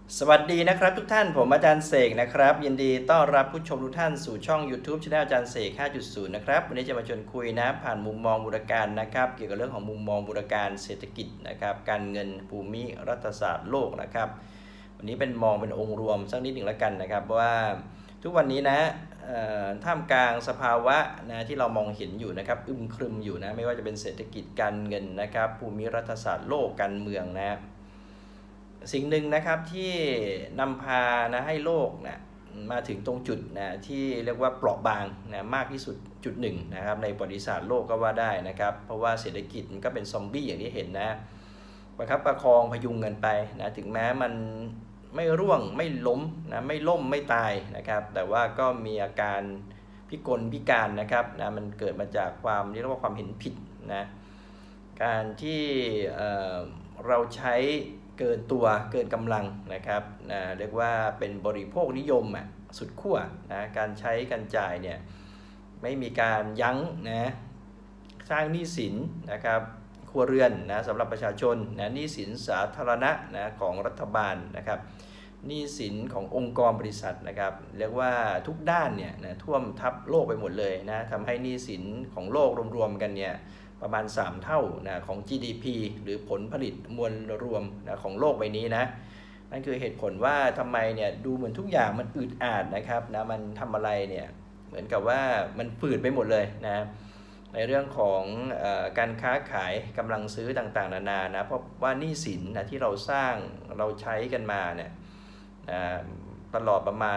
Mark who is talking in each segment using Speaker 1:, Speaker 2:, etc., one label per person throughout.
Speaker 1: สวัสดีนะครับทุกท่านผมอาจารย์เสกนะครับยินดีต้อนรับผู้ชมทุกท่านสู่ช่อง YouTube Channel อาจารย์เสก 5.0 นะครับวันนี้จะมาชวนคุยนะผ่านมุมมองบูรการนะครับเกี่ยวกับเรื่องของมุมมองบูรการเศรษฐกิจนะครับการเงินภูมิรัฐศาสตร์โลกนะครับวันนี้เป็นมองเป็นองค์รวมสักนิดหนึ่งแล้วกันนะครับว่าทุกวันนี้นะท่ามกลางสภาวะนะที่เรามองเห็นอยู่นะครับอึมครึมอยู่นะไม่ว่าจะเป็นเศรษฐกิจการเงินนะครับภูมิรัฐศาสตร์โลกการเมืองนะสิ่งหนึ่งนะครับที่นำพานะให้โลกนะมาถึงตรงจุดนะที่เรียกว่าเปราะบางนะมากที่สุดจุดหนึ่งนะครับในประวัติศาสตร์โลกก็ว่าได้นะครับเพราะว่าเศรษฐกิจมันก็เป็นซอมบี้อย่างที่เห็นนะประคับประคองพยุงกันไปนะถึงแม้มันไม่ร่วงไม่ล้มนะไม่ล่มไม่ตายนะครับแต่ว่าก็มีอาการพิกลพิการนะครับนะมันเกิดมาจากความเรียกว่าความเห็นผิดนะการที่เราใช้เกินตัวเกินกำลังนะครับเรียกว่าเป็นบริโภคนิยมสุดขั้วนะการใช้การจ่ายเนี่ยไม่มีการยั้งนะสร้างหนี้สินนะครับครัวเรือนนะสำหรับประชาชนนะหนี้สินสาธารณะนะของรัฐบาลนะครับหนี้สินขององค์กรบริษัทนะครับเรียกว่าทุกด้านเนี่ยนะท่วมทับโลกไปหมดเลยนะทำให้หนี้สินของโลกรวมๆกันเนี่ยประมาณ3 เท่านะของ GDP หรือผลผลิตมวลรวมนะของโลกใบนี้นะนั่นคือเหตุผลว่าทำไมเนี่ยดูเหมือนทุกอย่างมันอืดอาดนะครับนะมันทำอะไรเนี่ยเหมือนกับว่ามันฝืดไปหมดเลยนะในเรื่องของการค้าขายกำลังซื้อต่างๆนานานะเพราะว่าหนี้สินนะที่เราสร้างเราใช้กันมาเนี่ยตลอดประมาณ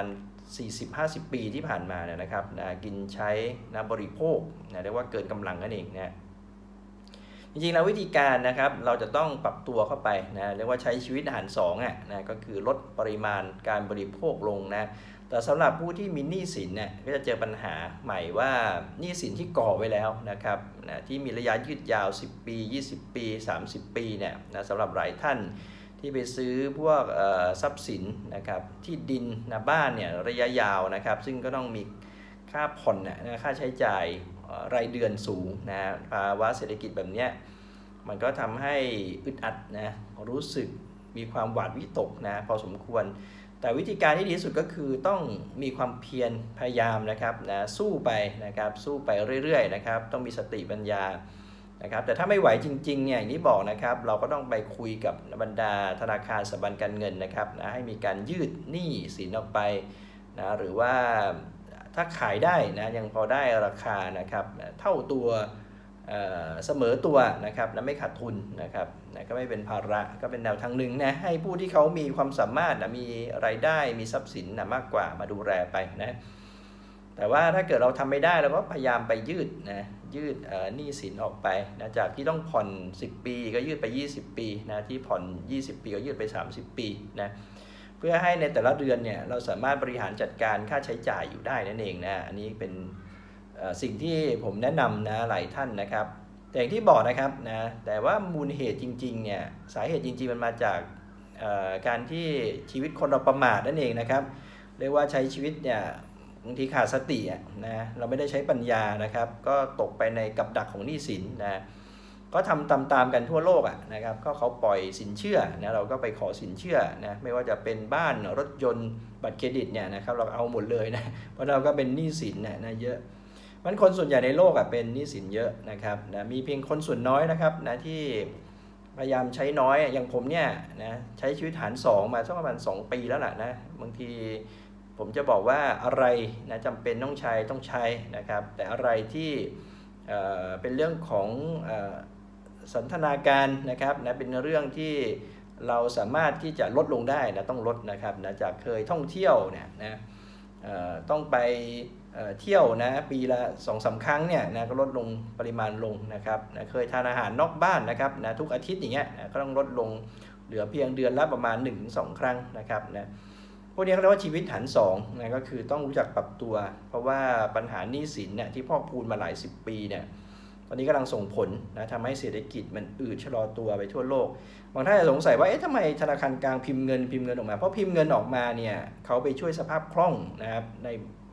Speaker 1: 40-50 ปีที่ผ่านมาเนี่ยนะครับนะกินใช้นะบริโภคนะเรียกว่าเกินกำลังนั่นเองนะจริงๆแล้ววิธีการนะครับเราจะต้องปรับตัวเข้าไปนะเรียกว่าใช้ชีวิตหาร2นะก็คือลดปริมาณการบริโภคลงนะแต่สำหรับผู้ที่มีหนี้สินเนี่ยก็จะเจอปัญหาใหม่ว่าหนี้สินที่ก่อไว้แล้วนะครับนะที่มีระยะยืดยาว10 ปี20 ปี30 ปีเนี่ยนะสำหรับหลายท่านที่ไปซื้อพวกทรัพย์สินนะครับที่ดินนะบ้านเนี่ยระยะยาวนะครับซึ่งก็ต้องมีค่าผ่อนนะค่าใช้จ่ายรายเดือนสูงนะภาวะเศรษฐกิจแบบนี้มันก็ทำให้อึดอัดนะรู้สึกมีความหวาดวิตกนะพอสมควรแต่วิธีการที่ดีที่สุดก็คือต้องมีความเพียรพยายามนะครับนะสู้ไปนะครับสู้ไปเรื่อยๆนะครับต้องมีสติปัญญานะครับแต่ถ้าไม่ไหวจริงๆเนี่ยอย่างที่บอกนะครับเราก็ต้องไปคุยกับบรรดาธนาคารสถาบันการเงินนะครับนะให้มีการยืดหนี้สินออกไปนะหรือว่าถ้าขายได้นะยังพอได้ราคานะครับเท่าตัวเสมอตัวนะครับและไม่ขาดทุนนะครับนะก็ไม่เป็นภาระก็เป็นแนวทางหนึ่งนะให้ผู้ที่เขามีความสามารถนะมีรายได้มีทรัพย์สินนะมากกว่ามาดูแลไปนะแต่ว่าถ้าเกิดเราทำไม่ได้เราก็พยายามไปยืดหนี้สินออกไปนะจากที่ต้องผ่อน10 ปีก็ยืดไป20 ปีนะที่ผ่อน20 ปีก็ยืดไป30 ปีนะเพื่อให้ในแต่ละเดือนเนี่ยเราสามารถบริหารจัดการค่าใช้จ่ายอยู่ได้นั่นเองนะอันนี้เป็นสิ่งที่ผมแนะนำนะหลายท่านนะครับแต่อย่างที่บอกนะครับนะแต่ว่ามูลเหตุจริงๆเนี่ยสาเหตุจริงๆมันมาจากการที่ชีวิตคนเราประมาทนั่นเองนะครับเรียกว่าใช้ชีวิตเนี่ยบางทีขาดสตินะเราไม่ได้ใช้ปัญญานะครับก็ตกไปในกับดักของหนี้สินนะก็ทำตามกันทั่วโลกนะครับก็เขาปล่อยสินเชื่อนะเราก็ไปขอสินเชื่อนะไม่ว่าจะเป็นบ้านรถยนต์บัตรเครดิตเนี่ยนะครับเราเอาหมดเลยนะเพราะเราก็เป็นหนี้สินนะเยอะมันคนส่วนใหญ่ในโลกเป็นหนี้สินเยอะนะครับนะมีเพียงคนส่วนน้อยนะครับนะที่พยายามใช้น้อยอย่างผมเนี่ยนะใช้ชีวิตหาร2มาสักประมาณ2 ปีแล้วล่ะนะบางทีผมจะบอกว่าอะไรนะจำเป็นต้องใช้นะครับแต่อะไรที่เป็นเรื่องของสันทนาการนะครับนะเป็นเรื่องที่เราสามารถที่จะลดลงได้นะต้องลดนะครับนะจากเคยท่องเที่ยวเนี่ยนะต้องไปเที่ยวนะปีละ2-3 ครั้งเนี่ยนะก็ลดลงปริมาณลงนะครับนะเคยทานอาหารนอกบ้านนะครับนะทุกอาทิตย์อย่างเงี้ยนะก็ต้องลดลงเหลือเพียงเดือนละประมาณ 1-2 ครั้งนะครับนะพวกนี้เขาเรียกว่าชีวิตหาร2นะก็คือต้องรู้จักปรับตัวเพราะว่าปัญหาหนี้สินเนี่ยที่พอกพูนมาหลาย10 ปีเนี่ยตอนนี้กำลังส่งผลนะทำให้เศรษฐกิจมันอืดชะลอตัวไปทั่วโลกบางท่านจะสงสัยว่าทำไมธนาคารกลางพิมพ์เงินออกมาเพราะพิมพ์เงินออกมาเนี่ยเขาไปช่วยสภาพคล่องนะครับใน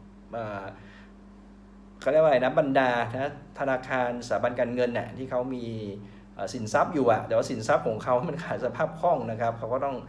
Speaker 1: เขาเรียกว่าอะไรนะบรรดาธนาคารสถาบันการเงินน่ะที่เขามีสินทรัพย์อยู่แต่ว่าสินทรัพย์ของเขามันขาดสภาพคล่องนะครับเขาก็ต้อง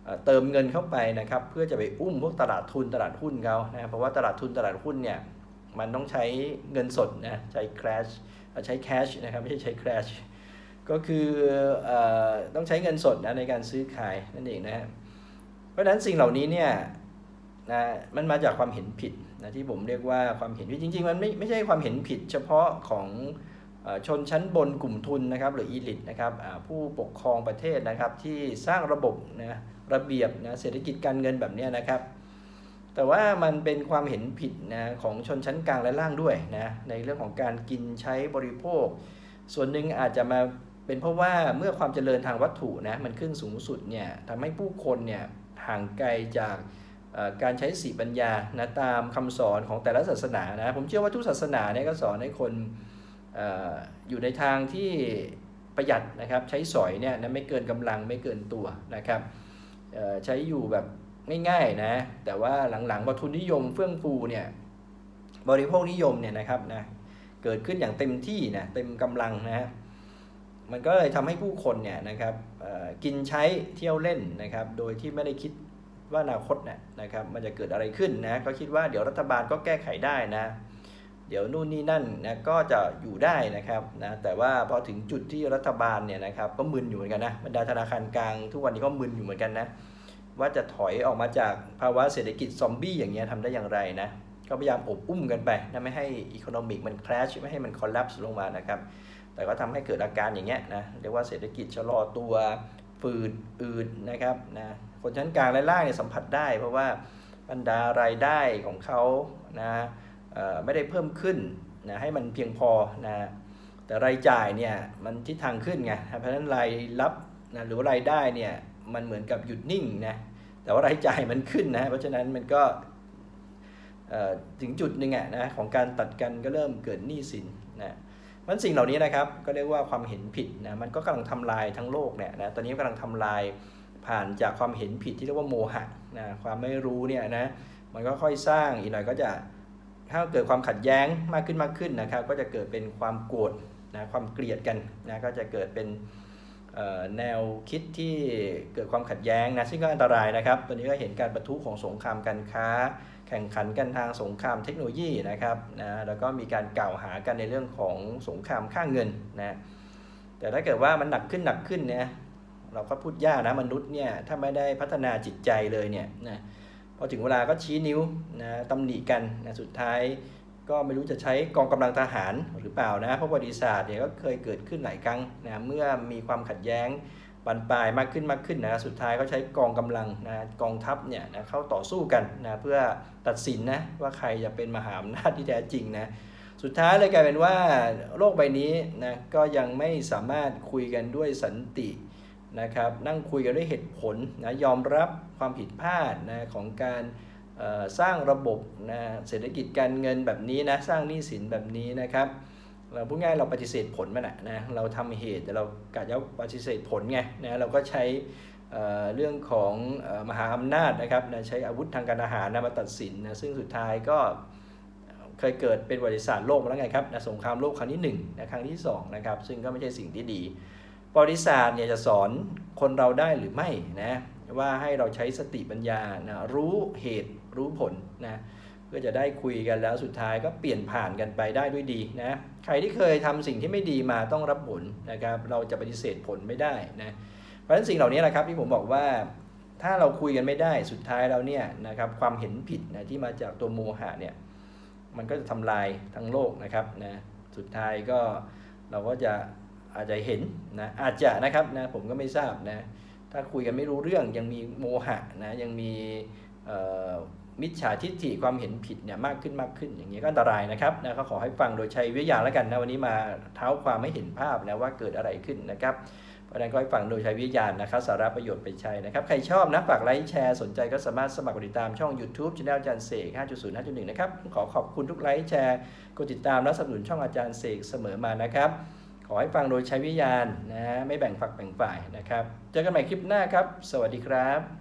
Speaker 1: เติมเงินเข้าไปนะครับเพื่อจะไปอุ้มพวกตลาดทุนตลาดหุ้นเขานะเพราะว่าตลาดทุนตลาดหุ้นเนี่ยมันต้องใช้เงินสดนะใช้แคชนะครับไม่ใช่ใช้ crash ก็คือต้องใช้เงินสดนะในการซื้อขายนั่นเองนะเพราะฉะนั้นสิ่งเหล่านี้เนี่ยนะมันมาจากความเห็นผิดนะที่ผมเรียกว่าความเห็นผิดจริงๆมันไม่ใช่ความเห็นผิดเฉพาะของชนชั้นบนกลุ่มทุนนะครับหรืออีลิทนะครับผู้ปกครองประเทศนะครับที่สร้างระบบนะระเบียบนะเศรษฐกิจการเงินแบบนี้นะครับแต่ว่ามันเป็นความเห็นผิดนะของชนชั้นกลางและล่างด้วยนะในเรื่องของการกินใช้บริโภคส่วนหนึ่งอาจจะมาเป็นเพราะว่าเมื่อความเจริญทางวัตถุนะมันขึ้นสูงสุดเนี่ยทำให้ผู้คนเนี่ยห่างไกลจากการใช้สติปัญญานะตามคำสอนของแต่ละศาสนานะผมเชื่อว่าทุกศาสนาเนี่ยก็สอนให้คนอยู่ในทางที่ประหยัดนะครับใช้สอยเนี่ยนะไม่เกินกำลังไม่เกินตัวนะครับใช้อยู่แบบง่ายๆนะแต่ว่าหลังๆพอทุนนิยมเฟื่องฟูเนี่ยบริโภคนิยมเนี่ยนะครับนะเกิดขึ้นอย่างเต็มที่นะเต็มกำลังนะมันก็เลยทำให้ผู้คนเนี่ยนะครับกินใช้เที่ยวเล่นนะครับโดยที่ไม่ได้คิดว่าอนาคตนะครับมันจะเกิดอะไรขึ้นนะก็คิดว่าเดี๋ยวรัฐบาลก็แก้ไขได้นะเดี๋ยวนู่นนี่นั่นนะก็จะอยู่ได้นะครับนะแต่ว่าพอถึงจุดที่รัฐบาลเนี่ยนะครับก็มึนอยู่เหมือนกันนะบรรดาธนาคารกลางทุกวันนี้ก็มึนอยู่เหมือนกันนะว่าจะถอยออกมาจากภาวะเศรษฐกิจซอมบี้อย่างเงี้ยทำได้อย่างไรนะก็พยายามอบอุ้มกันไปนะไม่ให้อีโคโนมิกมันแครชไม่ให้มันคอลลัปส์ลงมานะครับแต่ก็ทำให้เกิดอาการอย่างเงี้ยนะเรียกว่าเศรษฐกิจชะลอตัวฝืดอืดนะครับนะคนชั้นกลางและล่างเนี่ยสัมผัสได้เพราะว่าบรรดารายได้ของเขานะไม่ได้เพิ่มขึ้นนะให้มันเพียงพอนะแต่รายจ่ายเนี่ยมันทิศทางขึ้นไงเพราะฉะนั้นรายรับนะหรือว่ารายได้เนี่ยมันเหมือนกับหยุดนิ่งนะแต่ว่ารายจ่ายมันขึ้นนะเพราะฉะนั้นมันก็ถึงจุดหนึ่งนะของการตัดกันก็เริ่มเกิดหนี้สินนะมันสิ่งเหล่านี้นะครับก็เรียกว่าความเห็นผิดนะมันก็กำลังทำลายทั้งโลกเนี่ยนะตอนนี้กำลังทำลายผ่านจากความเห็นผิดที่เรียกว่าโมหะนะความไม่รู้เนี่ยนะมันก็ค่อยสร้างอีกหน่อยก็จะถ้าเกิดความขัดแย้งมากขึ้นนะครับก็จะเกิดเป็นความโกรธนะความเกลียดกันนะก็จะเกิดเป็นแนวคิดที่เกิดความขัดแย้งนะซึ่งก็อันตรายนะครับตอนนี้ก็เห็นการปะทุของสงครามการค้าแข่งขันกันทางสงครามเทคโนโลยีนะครับนะแล้วก็มีการกล่าวหากันในเรื่องของสงครามค่าเงินนะแต่ถ้าเกิดว่ามันหนักขึ้นเนี่ยเราก็พูดยากนะมนุษย์เนี่ยถ้าไม่ได้พัฒนาจิตใจเลยเนี่ยนะพอถึงเวลาก็ชี้นิ้วนะตำหนิกันนะสุดท้ายก็ไม่รู้จะใช้กองกำลังทหารหรือเปล่านะเพราะประวัติศาสตร์เนี่ยก็เคยเกิดขึ้นหลายครั้งนะเมื่อมีความขัดแย้งบานปลายมากขึ้นนะสุดท้ายก็ใช้กองกำลังนะกองทัพเนี่ยนะเข้าต่อสู้กันนะเพื่อตัดสินนะว่าใครจะเป็นมหาอำนาจที่แท้จริงนะสุดท้ายเลยกลายเป็นว่าโลกใบนี้นะก็ยังไม่สามารถคุยกันด้วยสันตินะครับนั่งคุยกันด้วยเหตุผลนะยอมรับความผิดพลาดนะของการสร้างระบบนะเศรษฐกิจการเงินแบบนี้นะสร้างหนี้สินแบบนี้นะครับเราพูดง่ายเราปฏิเสธผลมันนะเราทำเหตุแต่เรากะจะปฏิเสธผลไงนะเราก็ใช้เรื่องของมหาอำนาจนะครับนะใช้อาวุธทางการทหารนะมาตัดสินนะซึ่งสุดท้ายก็เคยเกิดเป็นประวัติศาสตร์โลกมาแล้วไงครับนะสงครามโลกครั้งที่1นะครั้งที่2นะครับซึ่งก็ไม่ใช่สิ่งที่ดีประวัติศาสตร์เนี่ยจะสอนคนเราได้หรือไม่นะว่าให้เราใช้สติปัญญานะรู้เหตุรู้ผลนะเพื่อจะได้คุยกันแล้วสุดท้ายก็เปลี่ยนผ่านกันไปได้ด้วยดีนะใครที่เคยทำสิ่งที่ไม่ดีมาต้องรับผลนะครับเราจะปฏิเสธผลไม่ได้นะเพราะฉะนั้นสิ่งเหล่านี้แหละครับที่ผมบอกว่าถ้าเราคุยกันไม่ได้สุดท้ายแล้วเนี่ยนะครับความเห็นผิดนะที่มาจากตัวโมหะเนี่ยมันก็จะทำลายทั้งโลกนะครับนะสุดท้ายก็เราก็จะอาจจะเห็นนะอาจจะนะครับนะผมก็ไม่ทราบนะถ้าคุยกันไม่รู้เรื่องยังมีโมหะนะยังมีมิจฉาทิฏฐิความเห็นผิดเนี่ยมากขึ้นอย่างเงี้ยก็อันตรายนะครับนะก็ขอให้ฟังโดยใช้วิทยาแล้วกันนะวันนี้มาเท้าความไม่เห็นภาพนะว่าเกิดอะไรขึ้นนะครับเพราะฉะนั้นก็ให้ฟังโดยใช้วิทยานะครับสาระประโยชน์ไปใช้นะครับใครชอบนะฝากไลค์แชร์สนใจก็สามารถสมัครกดติดตามช่อง YouTube Channel อาจารย์เสก 5.0 5.1 นะครับขอบคุณทุกไลค์แชร์กดติดตามและสนับสนุนช่องอาจารย์เสกเสมอมานะครับขอให้ฟังโดยใช้วิทยานะไม่แบ่งฝักแบ่งฝ่ายนะครับเจอกันใหม่คลิปหน้าครับสวัสดีครับ